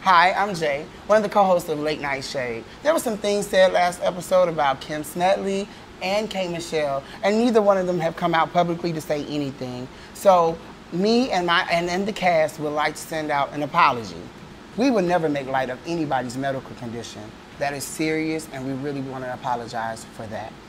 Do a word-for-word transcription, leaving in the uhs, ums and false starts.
Hi, I'm Jaie, one of the co-hosts of Late Nite Shade. There were some things said last episode about Kim Snutley and K. Michelle, and neither one of them have come out publicly to say anything. So me and my and, and the cast would like to send out an apology. We would never make light of anybody's medical condition. That is serious, and we really want to apologize for that.